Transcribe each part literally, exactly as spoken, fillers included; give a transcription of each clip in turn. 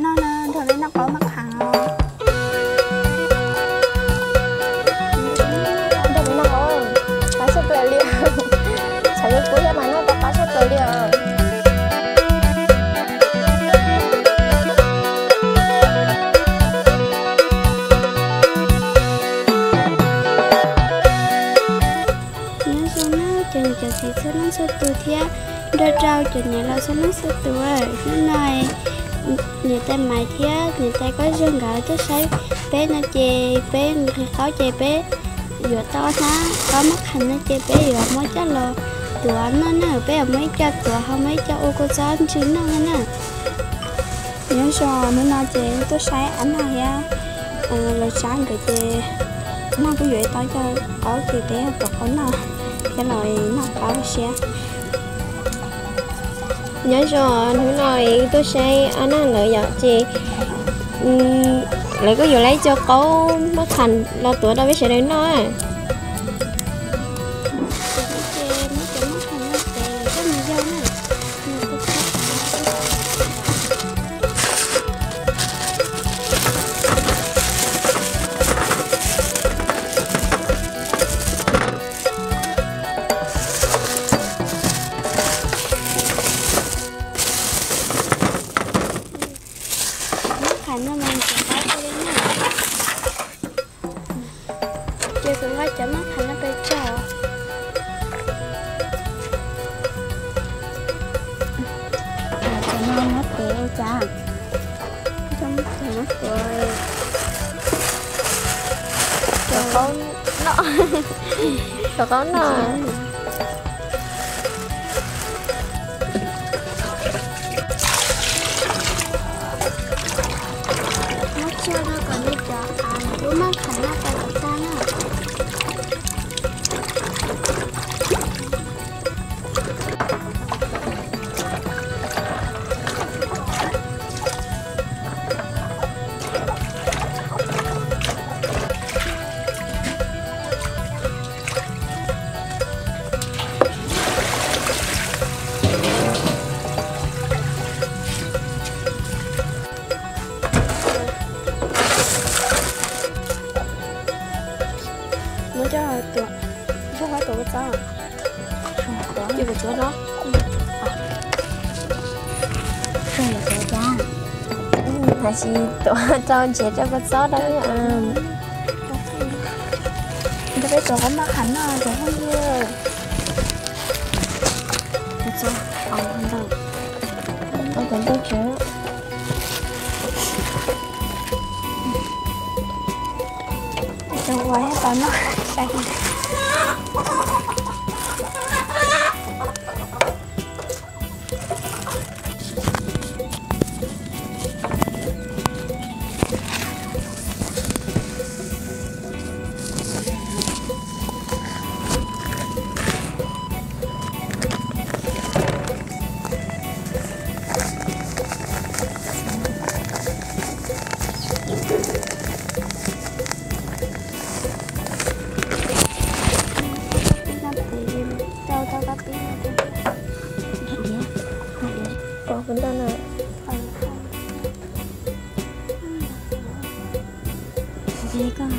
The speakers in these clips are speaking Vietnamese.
nó nó thôi nó có mặt hàng không? Thôi nó có cá sấu tươi liền chẳng được cuối mà nó có cá sấu tươi liền chừng chừng thì số nó số tuổi thia đôi trâu chừng nhà lo số nó số tuổi nó này người ta mày thia người ta có dương gạo tới say bé nó chê bé khi có chê bé vừa to nó có mắt hành nó chê bé vừa mới cho lo tụi nó nó bé mấy cho tụi không mấy cho ô cô giáo chứ nó nè nhớ cho nó nói chê tôi say ảnh này á là sáng cái chê nó có vậy tao cho có gì bé tụi nó cái loại nó có xe nhớ cho thứ này tôi sẽ anh ăn lợi giờ chị lại có vừa lấy cho có mất thành lo tuổi đâu biết sẽ đến nó à nó mang cái cái cái này chơi cũng có chấm mắt thành nó bị trò chấm mắt nó tệ cha chấm chấm mắt rồi cho con nó cho con nó chưa nó còn đi chợ à bố má khẩn nó phải làm sao nữa nó cho tụi không phải tụi cái sao chưa phải chỗ đó không là chỗ cha hay chỉ tụi cho chị cho con sót đấy à tôi biết tụi có mắc hẳn rồi tụi không như thật sao ông không đâu ông vẫn tốt chứ quay hết tao nó xanh có vấn đề này thế con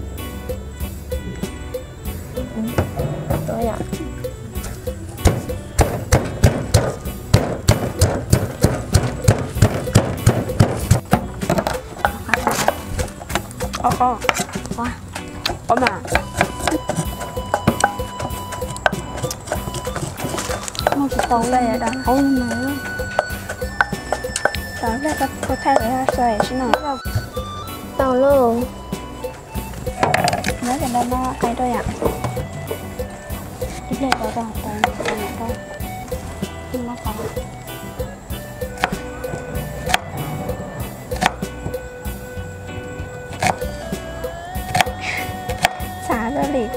tôi ạ Ồ, ồ, ồ, ồ mà nó chỉ tàu lên ở đó, ôi mà đó là có có thay đổi ra xoay chứ nào tàu luôn nói về đây nó hay thôi ạ đi lên vào đó tàu tàu tàu nhưng nó có xả ra liền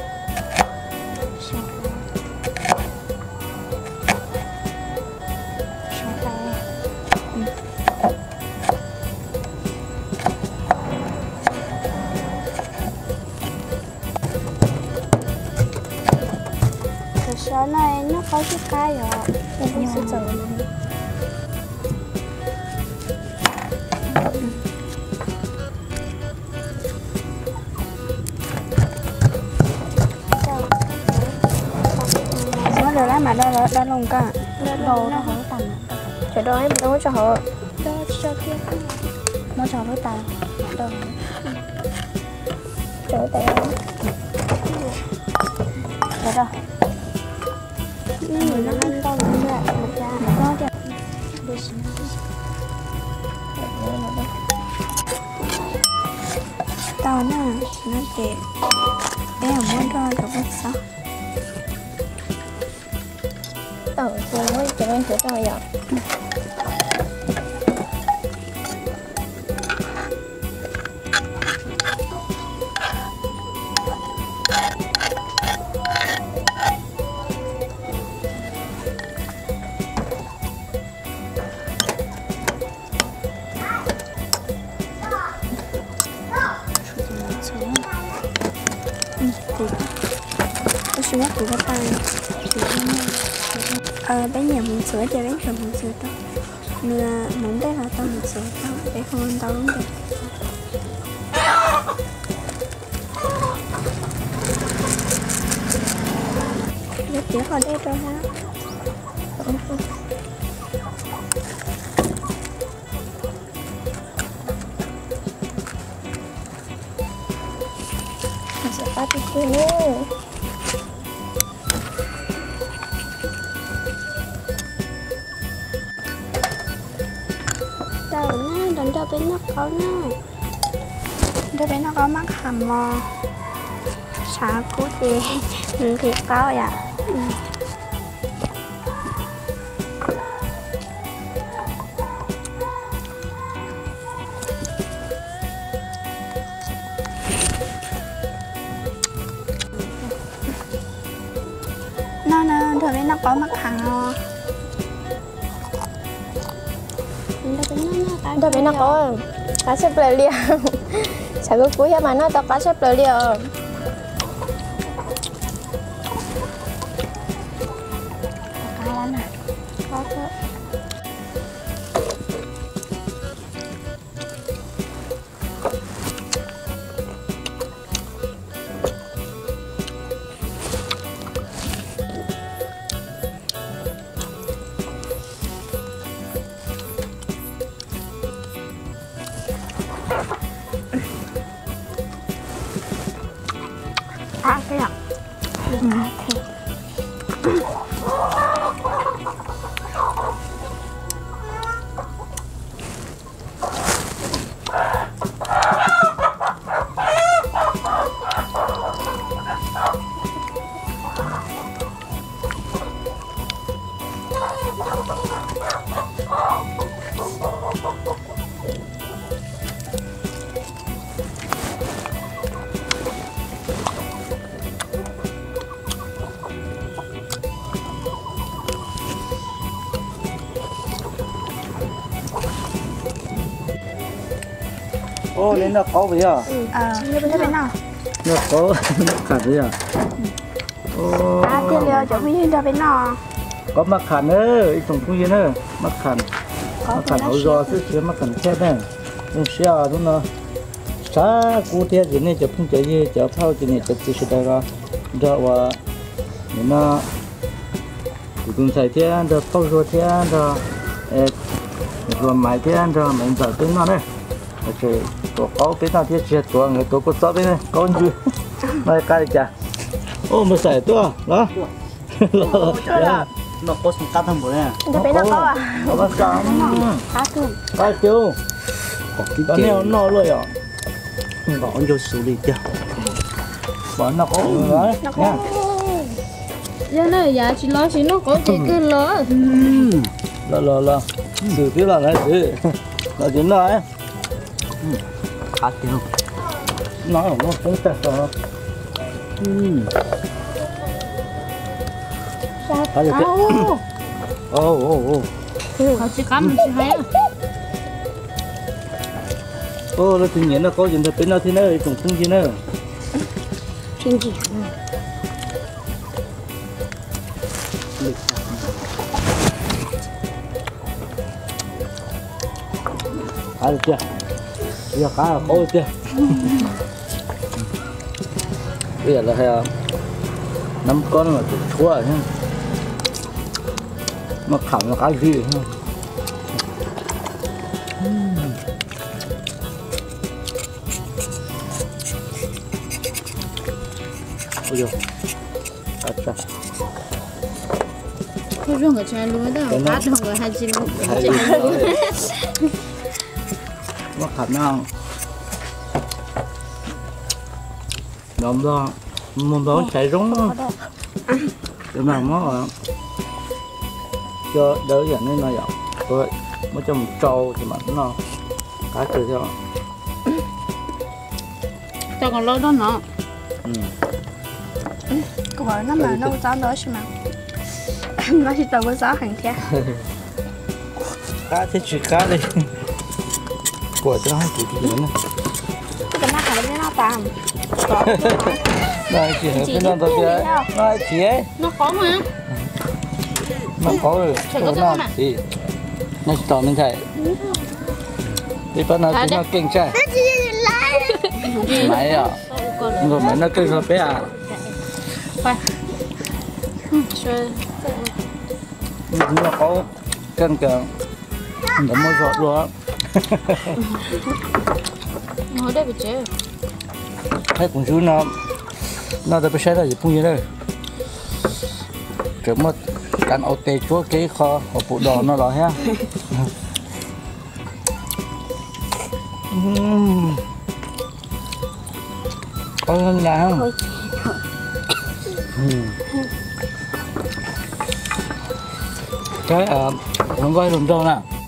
Số này nó có chút cái rồi, nhưng mà sẽ Đó mà đó đó lông cả. Đồ nó hở tầm. Trời đồ ấy đâu có cho hở. Đó cho kia. Nó cho với tao. Đồ. Trời tao. Trời đâu. Nó người nó ăn to lắm rồi, một ra. Có chứ. Tao nó nó đẹp. Bé không muốn rồi tao biết sao. Ờ, tôi mới cho anh thử tao vậy. Tôi suy nghĩ của các bạn ờ bé nhà muốn sữa cho bé rồi muốn sữa đó mưa muốn bé là tao muốn sữa tao bé không ăn tao đúng được rất chỉ còn đây rồi ha Sẽ bắt đi kia nữa. đâu nè đừng cho bé nó có nè cho bé nó có mắt hầm mò xả cú gì ừ, thiệt có vậy ạ ừ. nó nè thôi bé nó có mắt hầm mò Tôi biết nó có cá xếp lời liền. Chả có cuối mà nó tao cá xếp lời liền. Cá lắm à? Có chứ. À cái ạ ừ. Ô, nên nó có vậy à? Ừ. Ờ, như bên bên nào? Nó có nó khản vậy à? Ô. À, tiền liệu chỗ bên cho bên nào? Có mắc khản nữa, ít tổng cũng như nữa, mắc khản. Mắc khản hậu do chứ chứ mắc khản thép này. Nhưng xe đúng nó. Sa cú thép gì này chụp không chạy gì, chụp phao gì này chụp chỉ sẽ đây ra. Đó và nên nó cụ tung xài thép, đó phao rồi thép, đó rồi máy thép, đó mình phải tính nó đấy. Rồi có cái nào thiết chết của người tôi có sợ bên này có gì này cái chả ô mà xài tôi đó nó có sự cắt thằng bữa này Tôi biết nó có à? có bắt cam Cá cơm cái tiêu có neo nó rồi à bỏ vô xử lý chưa bỏ nó có đấy nha Giờ này giá chỉ lo chỉ nó có chỉ cứ lo là là là xử tí là này xử là chính là ấy cá tiêu nó nó cũng tẹt rồi cá tiêu ô ô ô Họ chỉ cắm chỉ hay ô nó tự nhiên nó có chuyện thật bên nào thế này cũng không gì nữa Chuyện gì? cá được chưa bây giờ cá là có được chưa bây giờ là hay năm con mà chua nhá nó khẩm nó cái gì không? Ôi dồi, अच्छा Cô dùng ở trên luôn đó, bắt được rồi hai chín luôn. nó khẩm nào đom đó mồm đó chạy rúng cái nào nó cho đỡ dần nên nó dọc rồi mới cho một trâu thì mà nó cá chơi cho Cho còn lâu đó nó. ừ. Cô hỏi nó mà nấu cháo nữa chứ mà. Nó chỉ tao có cháo hàng thế. Cá thì chỉ cá đi của cho hai cụ gì nữa Cái nó phải nó tạm. này chỉ cái nó thôi chứ nó chỉ ấy Nó khó mà. nó có rồi nó thì nó chỉ tao nên thầy đi bắt nó thì nó kinh chạy máy à rồi máy nó kinh rồi bé à nó có cân cân để mua giọt luôn Nó đây bị chế. thấy cũng chú nó nó đã bị sai là gì cũng như đây trước một căn ô tê chúa kế kho ở bộ đỏ nó là ha có hơn là không cái ờ không coi lùm đâu nè